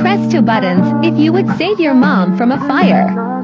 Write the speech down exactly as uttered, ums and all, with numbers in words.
Press two buttons if you would save your mom from a fire.